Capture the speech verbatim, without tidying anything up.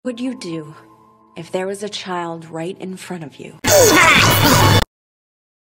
What would you do if there was a child right in front of you?